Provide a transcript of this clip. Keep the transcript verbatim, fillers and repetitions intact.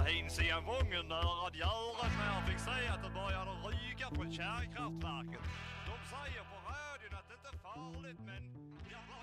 hins i en vången där att göra när jag fick säga att det började ryka från kärnkraftverket. De säger på radion att det inte är farligt, men jag